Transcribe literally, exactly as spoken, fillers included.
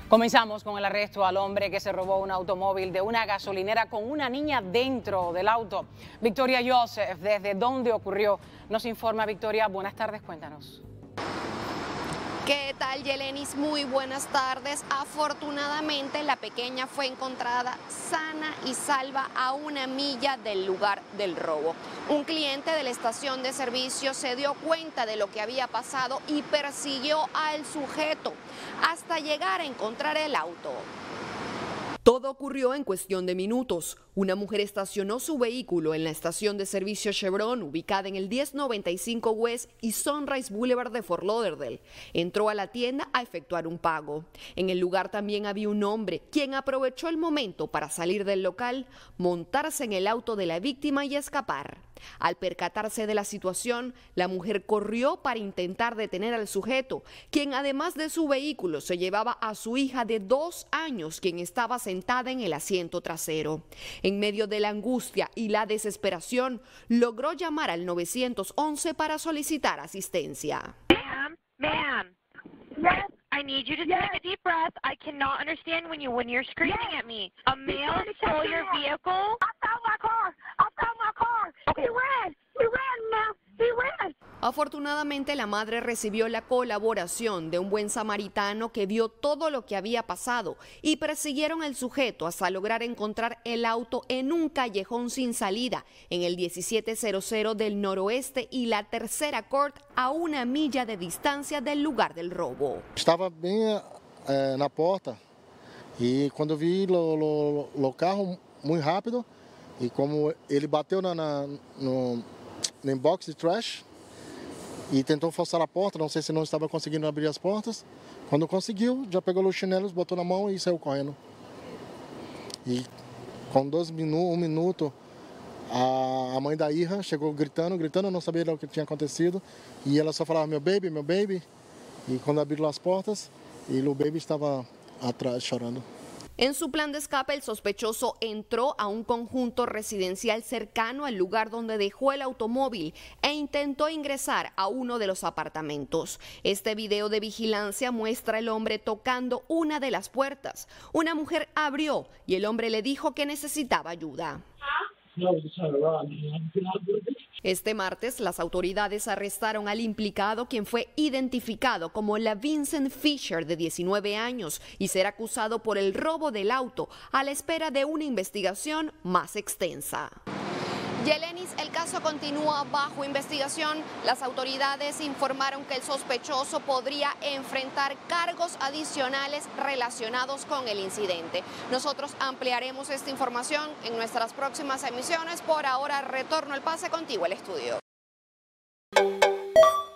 Comenzamos con el arresto al hombre que se robó un automóvil de una gasolinera con una niña dentro del auto. Victoria Joseph, ¿desde dónde ocurrió? Nos informa Victoria. Buenas tardes, cuéntanos. ¿Qué tal, Yelenis? Muy buenas tardes. Afortunadamente, la pequeña fue encontrada sana y salva a una milla del lugar del robo. Un cliente de la estación de servicio se dio cuenta de lo que había pasado y persiguió al sujeto hasta llegar a encontrar el auto. Todo ocurrió en cuestión de minutos. Una mujer estacionó su vehículo en la estación de servicio Chevron, ubicada en el diez noventa y cinco West y Sunrise Boulevard de Fort Lauderdale. Entró a la tienda a efectuar un pago. En el lugar también había un hombre, quien aprovechó el momento para salir del local, montarse en el auto de la víctima y escapar. Al percatarse de la situación, la mujer corrió para intentar detener al sujeto, quien además de su vehículo se llevaba a su hija de dos años, quien estaba sentada en el asiento trasero. En medio de la angustia y la desesperación, logró llamar al nueve once para solicitar asistencia. Ma'am, ma'am. Yes. I need you to yes. take a deep breath. I cannot understand when you when you're screaming yes. at me. A male stole your vehicle. I found my car. I found my car. Okay. He ran. He ran, ma'am. He ran. Afortunadamente, la madre recibió la colaboración de un buen samaritano que vio todo lo que había pasado y persiguieron al sujeto hasta lograr encontrar el auto en un callejón sin salida en el diecisiete cero cero del noroeste y la tercera court a una milla de distancia del lugar del robo. Estava bem eh, na porta e quando vi lo, lo, lo carro muito rápido e como ele bateu na, na, no, no inbox de trash e tentou forçar a porta, não sei se não estava conseguindo abrir as portas. Quando conseguiu, já pegou os chinelos, botou na mão e saiu correndo. E com dois minutos, um minuto, a, a mãe da Irra chegou gritando, gritando, não sabia o que tinha acontecido. E ela só falava, meu baby, meu baby. E quando abriram as portas, e o baby estava atrás chorando. En su plan de escape, el sospechoso entró a un conjunto residencial cercano al lugar donde dejó el automóvil e intentó ingresar a uno de los apartamentos. Este video de vigilancia muestra al hombre tocando una de las puertas. Una mujer abrió y el hombre le dijo que necesitaba ayuda. Este martes, las autoridades arrestaron al implicado, quien fue identificado como la Vincent Fisher, de diecinueve años, y será acusado por el robo del auto, a la espera de una investigación más extensa. Yelenis, el caso continúa bajo investigación. Las autoridades informaron que el sospechoso podría enfrentar cargos adicionales relacionados con el incidente. Nosotros ampliaremos esta información en nuestras próximas emisiones. Por ahora, retorno el pase contigo al estudio.